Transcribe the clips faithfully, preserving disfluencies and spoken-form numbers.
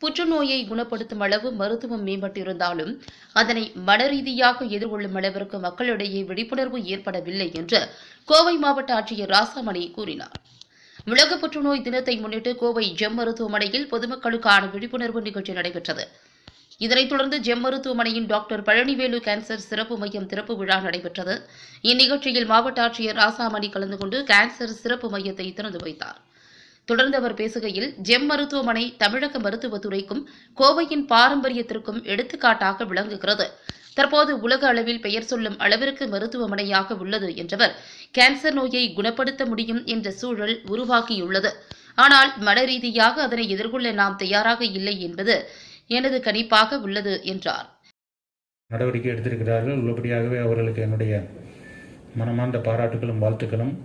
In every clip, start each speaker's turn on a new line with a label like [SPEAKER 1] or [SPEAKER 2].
[SPEAKER 1] புற்றுநோயை குணப்படுத்தும் அளவு மருத்துவம் மேம்பட்டிருந்தாலும் அதனை மனரீதியாக எதிர்கொள்ளும் அளவிற்கு மக்களிடையே விழிப்புணர்வு ஏற்படவில்லை என்று கோவை மாவட்ட ஆட்சியர் ராசாமணி கூறினார். உலக புற்றுநோய் தினத்தை முன்னிட்டு கோவை ஜெம் மருத்துவமனையில் பொதுமக்களுக்கான விழிப்புணர்வு நிகழ்ச்சி நடைபெற்றது. இதனைத் தொடர்ந்து ஜெம் மருத்துவமனையின் டாக்டர் பழனிவேலு கேன்சர் சிறப்பு மையம் திறப்பு விழா நடைபெற்றது. இந்நிகழ்ச்சியில் மாவட்ட ஆட்சியர் ராசாமணி கலந்து கொண்டு கேன்சர் சிறப்பு மையத்தை திறந்து வைத்தார். தொடர்ந்து அவர் பேசுகையில், ஜெம் மருத்துவமனை தமிழக மருத்துவத்துறைக்கும் கோவையின் பாரம்பரியத்திற்கும் எடுத்துக்காட்டாக விளங்குகிறது. தற்போது உலக அளவில் பெயர் சொல்லும் அளவிற்கு மருத்துவமனையாக உள்ளது என்றவர், கேன்சர் நோயை குணப்படுத்த முடியும் என்ற சூழல் உருவாகியுள்ளது. ஆனால் மனரீதியாக அதனை எதிர்கொள்ள நாம் தயாராக இல்லை என்பது எனது கணிப்பாக உள்ளது என்றார்.
[SPEAKER 2] நடவடிக்கை எடுத்திருக்கிறார்கள். உள்ளபடியாகவே அவர்களுக்கு என்னுடைய மனமார்ந்த பாராட்டுகளும் வாழ்த்துக்களும்.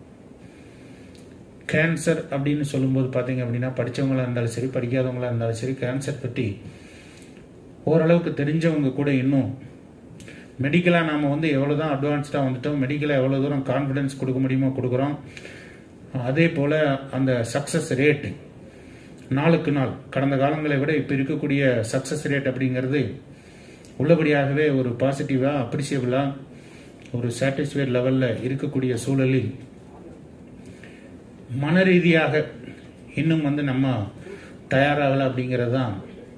[SPEAKER 2] கேன்சர் அப்படின்னு சொல்லும்போது பார்த்தீங்க அப்படின்னா, படித்தவங்களாக இருந்தாலும் சரி, படிக்காதவங்களாக இருந்தாலும் சரி, கேன்சர் பற்றி ஓரளவுக்கு தெரிஞ்சவங்க கூட இன்னும் மெடிக்கலாக நாம் வந்து எவ்வளோ தான் அட்வான்ஸ்டாக வந்துட்டோம், மெடிக்கலாக எவ்வளோ தூரம் கான்ஃபிடென்ஸ் கொடுக்க முடியுமோ கொடுக்குறோம். அதே போல் அந்த சக்ஸஸ் ரேட்டு நாளுக்கு நாள் கடந்த காலங்களை விட இப்போ இருக்கக்கூடிய சக்ஸஸ் ரேட் அப்படிங்கிறது உள்ளபடியாகவே ஒரு பாசிட்டிவாக, அப்ரிசியபிளாக, ஒரு சாட்டிஸ்ஃபைட் லெவலில் இருக்கக்கூடிய சூழலில் மன ரீதியாக இன்னும் வந்து நம்ம தயாராகலை அப்படிங்கிறது தான்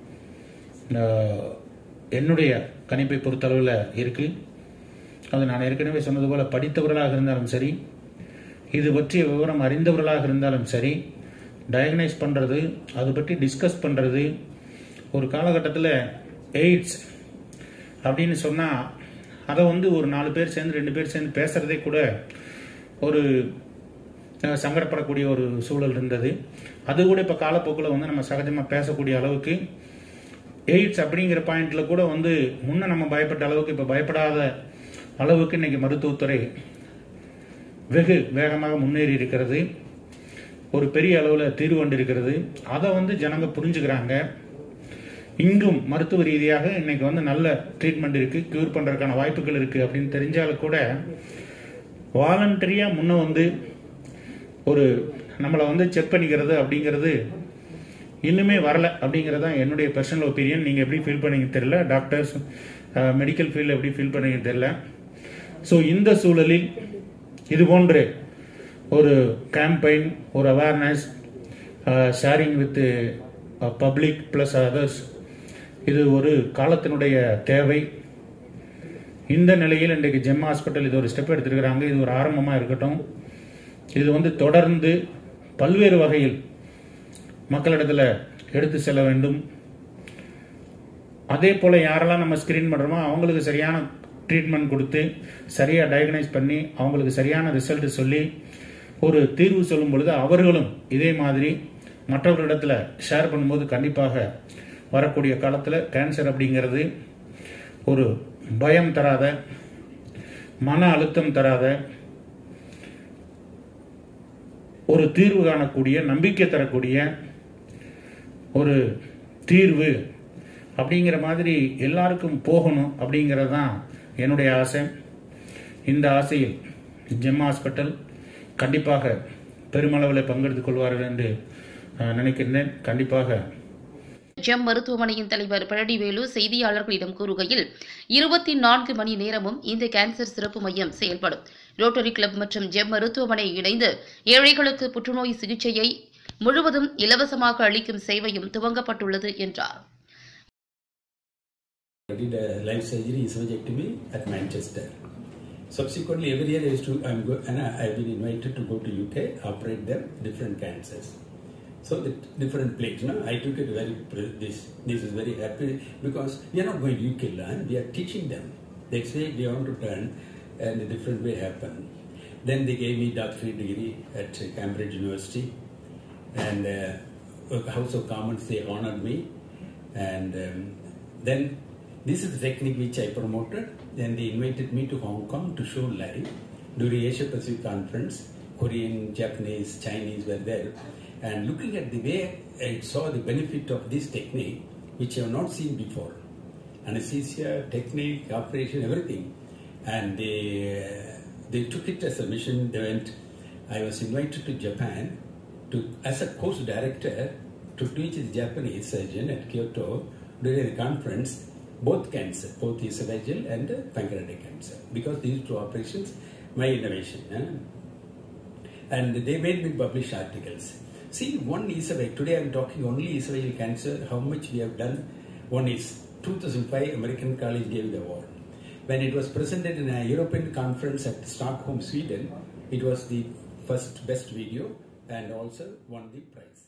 [SPEAKER 2] என்னுடைய கணிப்பை பொறுத்தளவில் இருக்குது. அது நான் ஏற்கனவே சொன்னது போல் படித்தவர்களாக இருந்தாலும் சரி, இது பற்றிய விவரம் அறிந்தவர்களாக இருந்தாலும் சரி, டயக்னைஸ் பண்ணுறது, அது பற்றி டிஸ்கஸ் பண்ணுறது. ஒரு காலகட்டத்தில் எய்ட்ஸ் அப்படின்னு சொன்னால் அதை வந்து ஒரு நாலு பேர் சேர்ந்து ரெண்டு பேர் சேர்ந்து பேசுகிறதே கூட ஒரு சங்கடப்படக்கூடிய ஒரு சூழல் இருந்தது. அது கூட இப்போ காலப்போக்கில் வந்து நம்ம சகஜமாக பேசக்கூடிய அளவுக்கு, எய்ட்ஸ் அப்படிங்கிற பாயிண்டில் கூட வந்து முன்ன நம்ம பயப்பட்ட அளவுக்கு இப்போ பயப்படாத அளவுக்கு இன்றைக்கி மருத்துவத்துறை வெகு வேகமாக முன்னேறி இருக்கிறது. ஒரு பெரிய அளவில் தீர்வு கொண்டு இருக்கிறது. அதை வந்து ஜனங்க புரிஞ்சுக்கிறாங்க. இங்கும் மருத்துவ ரீதியாக இன்னைக்கு வந்து நல்ல ட்ரீட்மெண்ட் இருக்குது, க்யூர் பண்ணுறதுக்கான வாய்ப்புகள் இருக்குது அப்படின்னு தெரிஞ்சாலும் கூட வாலண்டரியாக முன்ன வந்து ஒரு நம்மளை வந்து செக் பண்ணிக்கிறது அப்படிங்கிறது இன்னுமே வரலை அப்படிங்கிறது தான் என்னுடைய பர்சனல் ஒப்பீனியன். நீங்கள் எப்படி ஃபீல் பண்ணீங்க தெரியல, டாக்டர்ஸ் மெடிக்கல் ஃபீல்டில் எப்படி ஃபீல் பண்ணீங்க தெரியல. ஸோ இந்த சூழலில் இது போன்று ஒரு கேம்பெயின், ஒரு awareness, sharing with public plus others, இது ஒரு காலத்தினுடைய தேவை. இந்த நிலையில் இன்றைக்கு ஜெம் ஹாஸ்பிட்டல் இது ஒரு ஸ்டெப் எடுத்திருக்கிறாங்க. இது ஒரு ஆரம்பமாக இருக்கட்டும். இது வந்து தொடர்ந்து பல்வேறு வகையில் மக்களிடத்தில் எடுத்து செல்ல வேண்டும். அதே போல் யாரெல்லாம் நம்ம ஸ்கிரீன் பண்ணுறோமோ அவங்களுக்கு சரியான ட்ரீட்மெண்ட் கொடுத்து, சரியாக டயக்னைஸ் பண்ணி, அவங்களுக்கு சரியான ரிசல்ட் சொல்லி ஒரு தீர்வு சொல்லும் பொழுது அவர்களும் இதே மாதிரி மற்றவர்களிடத்தில் ஷேர் பண்ணும்போது கண்டிப்பாக வரக்கூடிய காலத்தில் கேன்சர் அப்படிங்கிறது ஒரு பயம் தராத, மன அழுத்தம் தராத, ஒரு தீர்வு காணக்கூடிய, நம்பிக்கை தரக்கூடிய ஒரு தீர்வு அப்படிங்கிற மாதிரி எல்லாருக்கும் போகணும் அப்படிங்கிறது தான் என்னுடைய ஆசை. இந்த ஆசையில் ஜெம் ஹாஸ்பிட்டல் கண்டிப்பாக பெருமளவில் பங்கெடுத்துக் கொள்வார்கள் என்று நினைக்கின்றேன். கண்டிப்பாக.
[SPEAKER 1] ஜெம் மருத்துவமனையின் தலைவர் பழனிவேலு செய்தியாளர்களிடம் கூறுகையில், இருபத்தி நான்கு மணி நேரமும் இந்த கேன்சர் சிறப்பு மையம் செயல்படும். ரோட்டரி கிளப் மற்றும் ஜெம் மருத்துவமனை இணைந்து ஏழைகளுக்கு புற்றுநோய் சிகிச்சையை முழுவதும் இலவசமாக அளிக்கும் சேவையும் துவங்கப்பட்டுள்ளது என்றார்.
[SPEAKER 3] Subsequently, every year I used to, I'm go, and I, I've been invited to go to U K, operate them, different cancers. So the different places, no? I took it very, this, this is very happy because we are not going to U K learn, we are teaching them. Next way they want to turn and a different way happen. Then they gave me doctorate degree at Cambridge University and uh, House of Commons, they honored me. And um, then this is the technique which I promoted. Then they invited me to Hong Kong to show live during Asia Pacific Conference. Korean, Japanese, Chinese were there. And looking at the way I saw the benefit of this technique, which I have not seen before. Anesthesia, technique, operation, everything. And they, uh, they took it as a mission. They went, I was invited to Japan to, as a course director to teach the Japanese surgeon at Kyoto during the conference both cancer, both esophageal and pancreatic cancer, because these two operations, my innovation. Eh? And they made me publish articles. See, one esophageal, today I am talking only esophageal cancer, how much we have done. One is two thousand five American College gave the award. When it was presented in a European conference at Stockholm, Sweden, it was the first best video and also won the prize.